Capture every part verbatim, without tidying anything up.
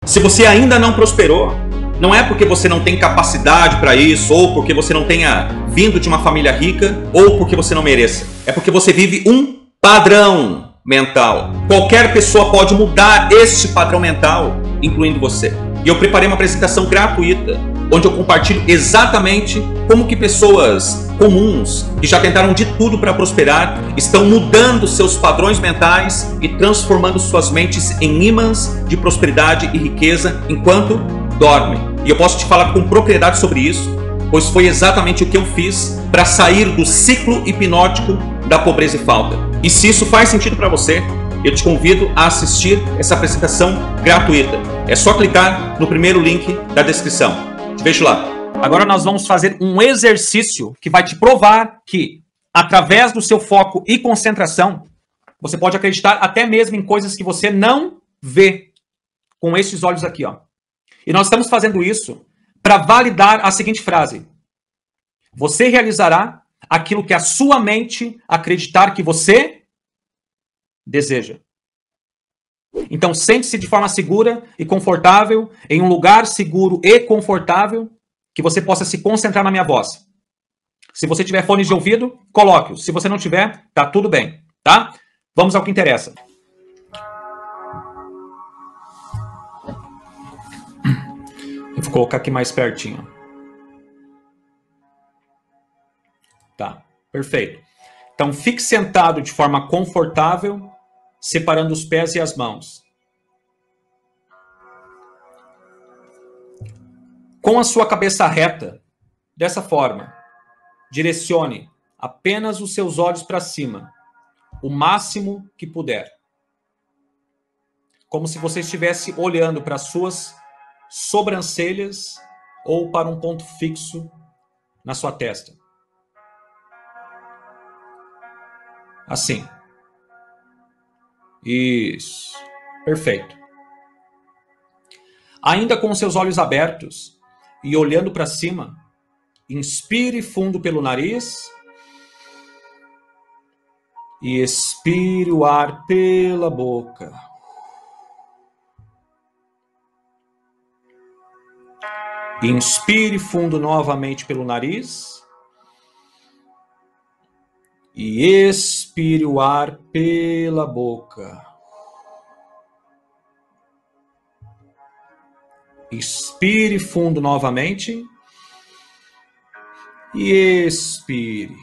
Se você ainda não prosperou, não é porque você não tem capacidade para isso, ou porque você não tenha vindo de uma família rica, ou porque você não mereça. É porque você vive um padrão mental. Qualquer pessoa pode mudar este padrão mental, incluindo você. E eu preparei uma apresentação gratuita, onde eu compartilho exatamente como que pessoas comuns, que já tentaram de tudo para prosperar, estão mudando seus padrões mentais e transformando suas mentes em ímãs de prosperidade e riqueza enquanto dormem. E eu posso te falar com propriedade sobre isso, pois foi exatamente o que eu fiz para sair do ciclo hipnótico da pobreza e falta. E se isso faz sentido para você, eu te convido a assistir essa apresentação gratuita. É só clicar no primeiro link da descrição. Te vejo lá. Agora nós vamos fazer um exercício que vai te provar que, através do seu foco e concentração, você pode acreditar até mesmo em coisas que você não vê com esses olhos aqui, ó. E nós estamos fazendo isso para validar a seguinte frase: você realizará aquilo que a sua mente acreditar que você deseja. Então, sente-se de forma segura e confortável, em um lugar seguro e confortável, que você possa se concentrar na minha voz. Se você tiver fones de ouvido, coloque-os. Se você não tiver, tá tudo bem, tá? Vamos ao que interessa. Eu vou colocar aqui mais pertinho. Tá, perfeito. Então, fique sentado de forma confortável, separando os pés e as mãos. Com a sua cabeça reta, dessa forma, direcione apenas os seus olhos para cima, o máximo que puder. Como se você estivesse olhando para as suas sobrancelhas ou para um ponto fixo na sua testa. Assim. Isso. Perfeito. Ainda com seus olhos abertos e olhando para cima, inspire fundo pelo nariz e expire o ar pela boca. Inspire fundo novamente pelo nariz e expire o ar pela boca. Inspire fundo novamente e expire.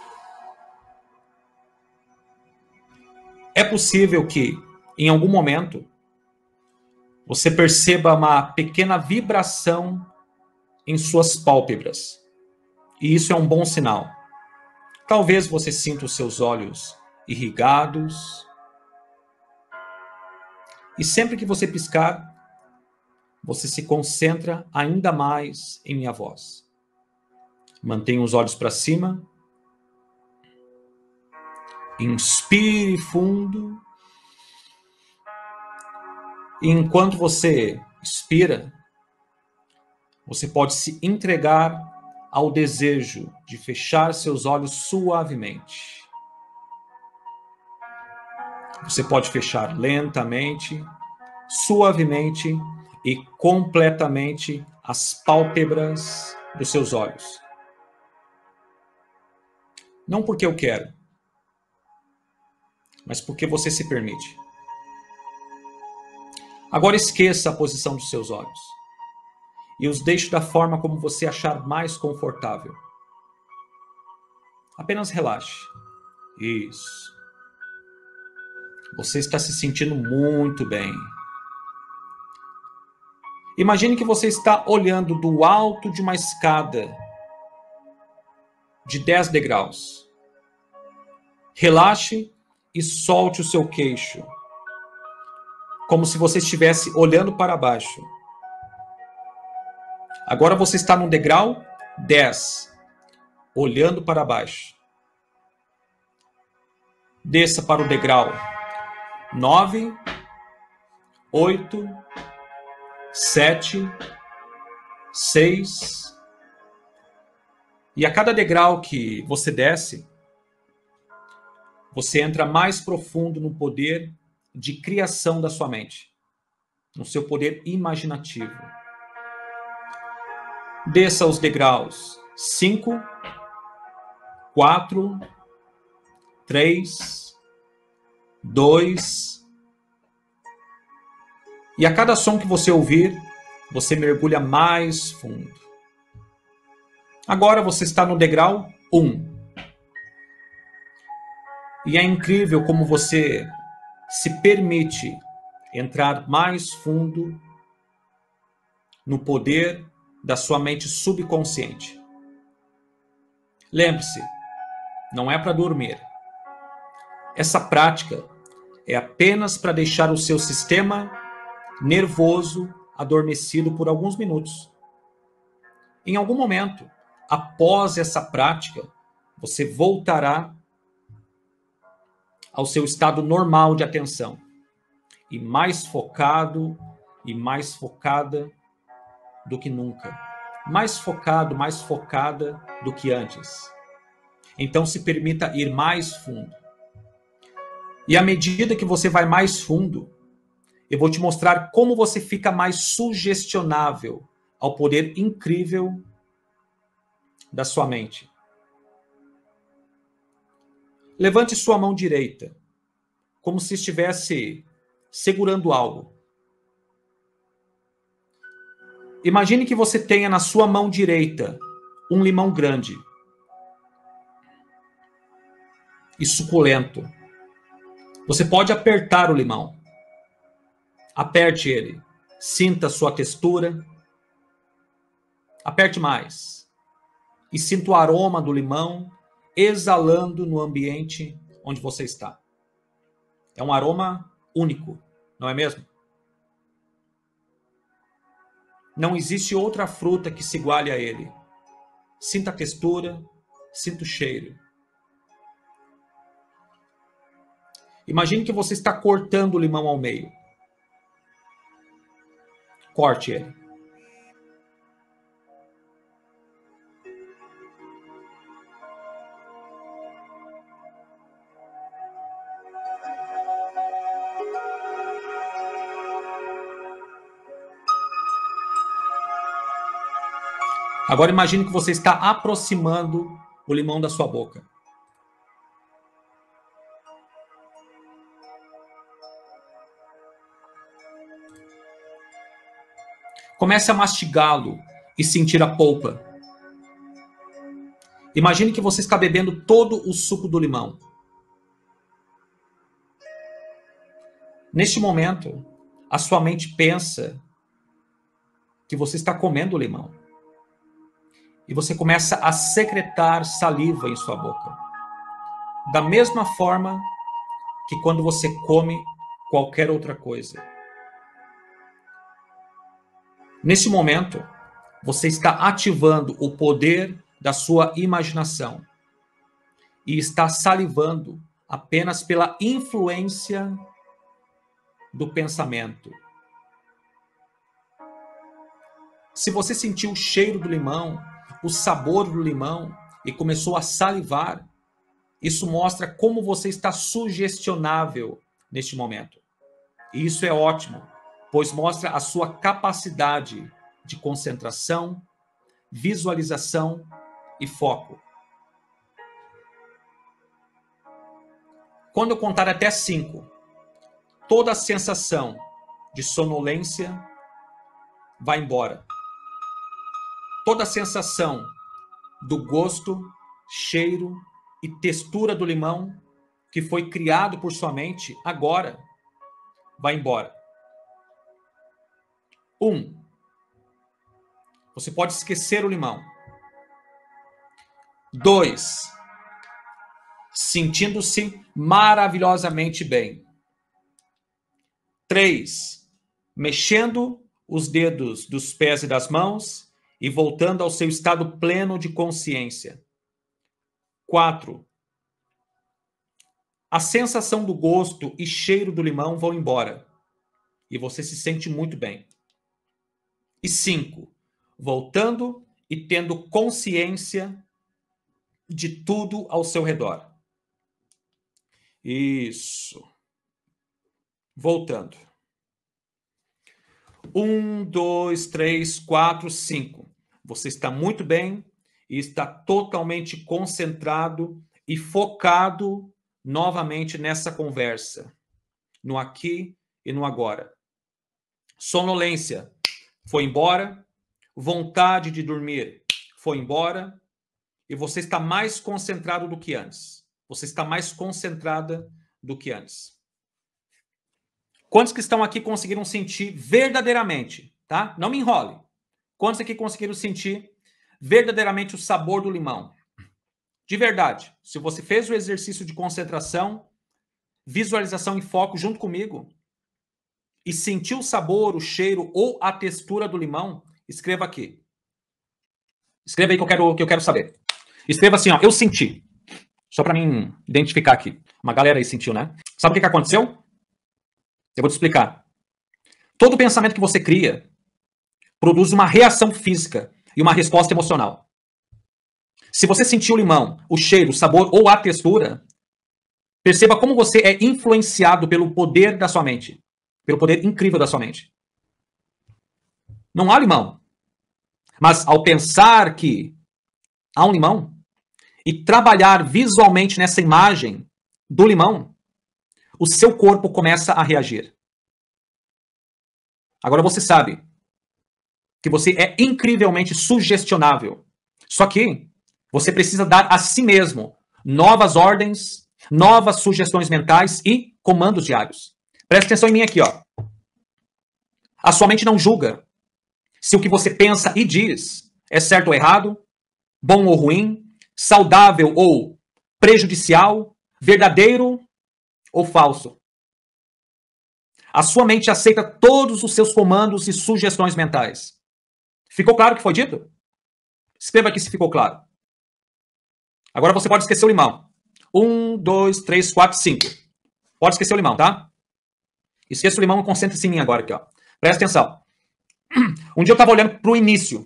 É possível que, em algum momento, você perceba uma pequena vibração em suas pálpebras. E isso é um bom sinal. Talvez você sinta os seus olhos irrigados. E sempre que você piscar, você se concentra ainda mais em minha voz. Mantenha os olhos para cima. Inspire fundo. E enquanto você expira, você pode se entregar ao desejo de fechar seus olhos suavemente. Você pode fechar lentamente, suavemente e completamente as pálpebras dos seus olhos. Não porque eu quero, mas porque você se permite. Agora esqueça a posição dos seus olhos e os deixe da forma como você achar mais confortável. Apenas relaxe. Isso. Você está se sentindo muito bem. Imagine que você está olhando do alto de uma escada de dez degraus. Relaxe e solte o seu queixo, como se você estivesse olhando para baixo. Agora você está no degrau dez, olhando para baixo. Desça para o degrau nove, oito, sete, seis. E a cada degrau que você desce, você entra mais profundo no poder de criação da sua mente. no seu poder imaginativo. Desça os degraus. Cinco, quatro, três, dois. E a cada som que você ouvir, você mergulha mais fundo. Agora você está no degrau um. E é incrível como você se permite entrar mais fundo no poder da sua mente subconsciente. Lembre-se, não é para dormir. Essa prática é apenas para deixar o seu sistema nervoso adormecido por alguns minutos. Em algum momento, após essa prática, você voltará ao seu estado normal de atenção. E mais focado e mais focada do que nunca. Mais focado, mais focada do que antes. Então se permita ir mais fundo. E à medida que você vai mais fundo, eu vou te mostrar como você fica mais sugestionável ao poder incrível da sua mente. Levante sua mão direita, como se estivesse segurando algo. Imagine que você tenha na sua mão direita um limão grande e suculento. Você pode apertar o limão. Aperte ele. Sinta a sua textura. Aperte mais. E sinta o aroma do limão exalando no ambiente onde você está. É um aroma único, não é mesmo? Não existe outra fruta que se iguale a ele. Sinta a textura, sinta o cheiro. Imagine que você está cortando o limão ao meio. Corte ele. Agora imagine que você está aproximando o limão da sua boca. Comece a mastigá-lo e sentir a polpa. Imagine que você está bebendo todo o suco do limão. Neste momento, a sua mente pensa que você está comendo o limão. E você começa a secretar saliva em sua boca. Da mesma forma que quando você come qualquer outra coisa. Nesse momento, você está ativando o poder da sua imaginação. E está salivando apenas pela influência do pensamento. Se você sentiu o cheiro do limão, o sabor do limão e começou a salivar, isso mostra como você está sugestionável neste momento. E isso é ótimo, pois mostra a sua capacidade de concentração, visualização e foco. Quando eu contar até cinco, toda a sensação de sonolência vai embora. Toda a sensação do gosto, cheiro e textura do limão que foi criado por sua mente agora vai embora. Um, você pode esquecer o limão. Dois, sentindo-se maravilhosamente bem. Três, mexendo os dedos dos pés e das mãos e voltando ao seu estado pleno de consciência. Quatro, a sensação do gosto e cheiro do limão vão embora. E você se sente muito bem. E cinco, voltando e tendo consciência de tudo ao seu redor. Isso. Voltando. Um, dois, três, quatro, cinco. Você está muito bem e está totalmente concentrado e focado novamente nessa conversa, no aqui e no agora. Sonolência foi embora, vontade de dormir foi embora e você está mais concentrado do que antes. Você está mais concentrada do que antes. Quantos que estão aqui conseguiram sentir verdadeiramente, tá? Não me enrole. Quantos aqui conseguiram sentir verdadeiramente o sabor do limão? De verdade. Se você fez o exercício de concentração, visualização e foco junto comigo e sentiu o sabor, o cheiro ou a textura do limão, escreva aqui. Escreva aí que eu quero, que eu quero saber. Escreva assim, ó, eu senti. Só para mim identificar aqui. Uma galera aí sentiu, né? Sabe o que, que aconteceu? Eu vou te explicar. Todo pensamento que você cria produz uma reação física e uma resposta emocional. Se você sentiu o limão, o cheiro, o sabor ou a textura, perceba como você é influenciado pelo poder da sua mente. Pelo poder incrível da sua mente. Não há limão. Mas ao pensar que há um limão e trabalhar visualmente nessa imagem do limão, o seu corpo começa a reagir. Agora você sabe que você é incrivelmente sugestionável. Só que você precisa dar a si mesmo novas ordens, novas sugestões mentais e comandos diários. Presta atenção em mim aqui, ó. A sua mente não julga se o que você pensa e diz é certo ou errado, bom ou ruim, saudável ou prejudicial, verdadeiro ou falso. A sua mente aceita todos os seus comandos e sugestões mentais. Ficou claro o que foi dito? Escreva aqui se ficou claro. Agora você pode esquecer o limão. Um, dois, três, quatro, cinco. Pode esquecer o limão, tá? Esqueça o limão e concentre-se em mim agora aqui, ó. Presta atenção. Um dia eu estava olhando para o início.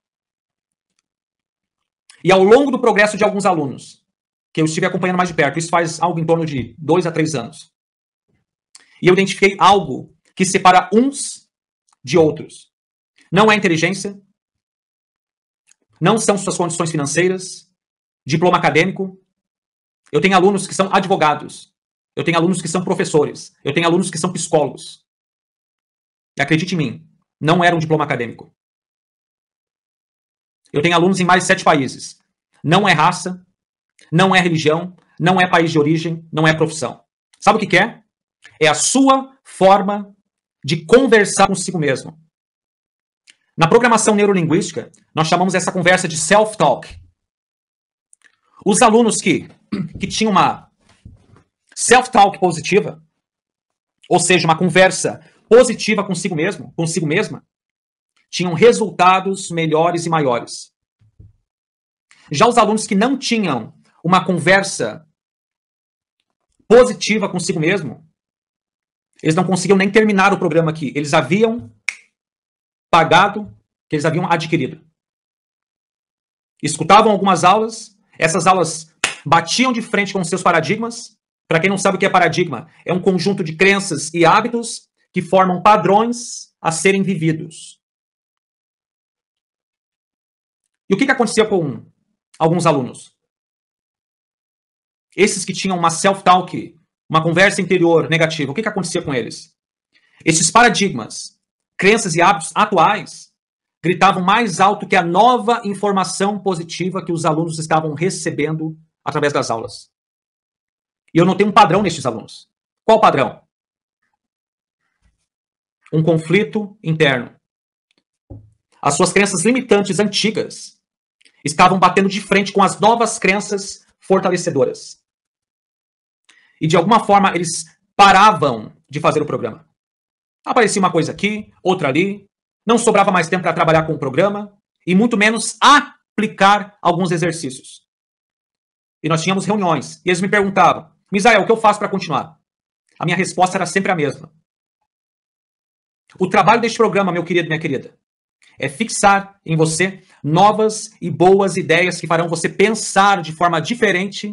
E ao longo do progresso de alguns alunos, que eu estive acompanhando mais de perto, isso faz algo em torno de dois a três anos. E eu identifiquei algo que separa uns de outros. Não é inteligência, não são suas condições financeiras, diploma acadêmico. Eu tenho alunos que são advogados, eu tenho alunos que são professores, eu tenho alunos que são psicólogos. E acredite em mim, não era um diploma acadêmico. Eu tenho alunos em mais de sete países. Não é raça, não é religião, não é país de origem, não é profissão. Sabe o que que é? É a sua forma de conversar consigo mesmo. Na programação neurolinguística, nós chamamos essa conversa de self-talk. Os alunos que, que tinham uma self-talk positiva, ou seja, uma conversa positiva consigo mesmo, consigo mesma, tinham resultados melhores e maiores. Já os alunos que não tinham uma conversa positiva consigo mesmo, eles não conseguiam nem terminar o programa aqui. Eles haviam pagado, que eles haviam adquirido. Escutavam algumas aulas, essas aulas batiam de frente com os seus paradigmas. Para quem não sabe o que é paradigma, é um conjunto de crenças e hábitos que formam padrões a serem vividos. E o que que acontecia com alguns alunos? Esses que tinham uma self-talk, uma conversa interior negativa, o que que acontecia com eles? Esses paradigmas, crenças e hábitos atuais gritavam mais alto que a nova informação positiva que os alunos estavam recebendo através das aulas. E eu notei um padrão nestes alunos. Qual o padrão? Um conflito interno. As suas crenças limitantes antigas estavam batendo de frente com as novas crenças fortalecedoras. E de alguma forma eles paravam de fazer o programa. Aparecia uma coisa aqui, outra ali, não sobrava mais tempo para trabalhar com o programa e muito menos aplicar alguns exercícios. E nós tínhamos reuniões e eles me perguntavam: Misael, o que eu faço para continuar? A minha resposta era sempre a mesma. O trabalho deste programa, meu querido e minha querida, é fixar em você novas e boas ideias que farão você pensar de forma diferente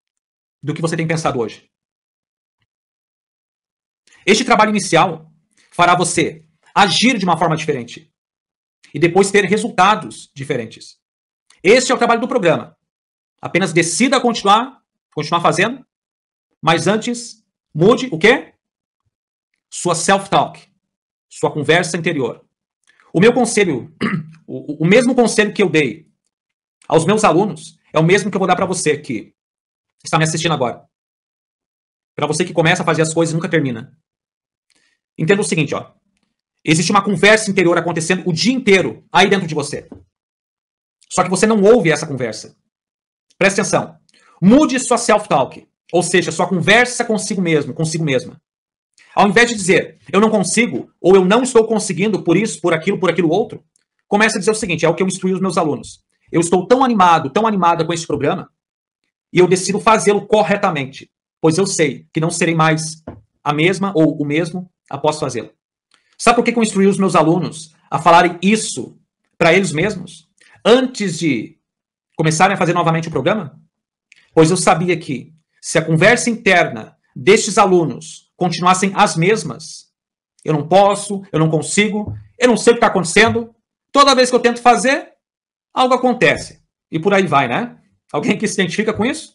do que você tem pensado hoje. Este trabalho inicial fará você agir de uma forma diferente e depois ter resultados diferentes. Esse é o trabalho do programa. Apenas decida continuar, continuar fazendo, mas antes mude o quê? Sua self-talk, sua conversa interior. O meu conselho, o, o mesmo conselho que eu dei aos meus alunos, é o mesmo que eu vou dar para você que está me assistindo agora. Para você que começa a fazer as coisas e nunca termina. Entenda o seguinte, ó. Existe uma conversa interior acontecendo o dia inteiro aí dentro de você. Só que você não ouve essa conversa. Preste atenção. Mude sua self-talk, ou seja, sua conversa consigo mesmo, consigo mesma. Ao invés de dizer, eu não consigo, ou eu não estou conseguindo por isso, por aquilo, por aquilo outro, comece a dizer o seguinte, é o que eu instruí os meus alunos. Eu estou tão animado, tão animada com esse programa, e eu decido fazê-lo corretamente, pois eu sei que não serei mais a mesma ou o mesmo após fazê-lo. Sabe por que eu instruí os meus alunos a falarem isso para eles mesmos, antes de começarem a fazer novamente o programa? Pois eu sabia que, se a conversa interna destes alunos continuassem as mesmas, eu não posso, eu não consigo, eu não sei o que está acontecendo, toda vez que eu tento fazer, algo acontece. E por aí vai, né? Alguém que se identifica com isso?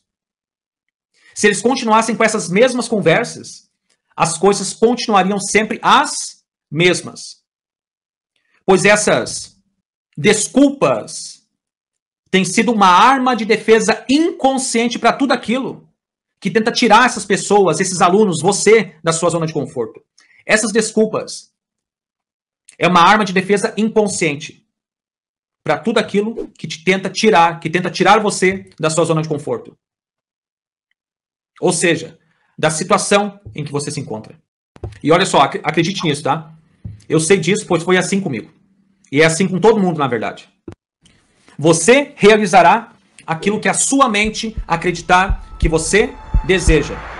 Se eles continuassem com essas mesmas conversas, as coisas continuariam sempre as mesmas. Pois essas desculpas têm sido uma arma de defesa inconsciente para tudo aquilo que tenta tirar essas pessoas, esses alunos, você, da sua zona de conforto. Essas desculpas é uma arma de defesa inconsciente para tudo aquilo que te tenta tirar, que tenta tirar você da sua zona de conforto. Ou seja, da situação em que você se encontra. E olha só, ac- acredite nisso, tá? Eu sei disso, pois foi assim comigo. E é assim com todo mundo, na verdade. Você realizará aquilo que a sua mente acreditar que você deseja.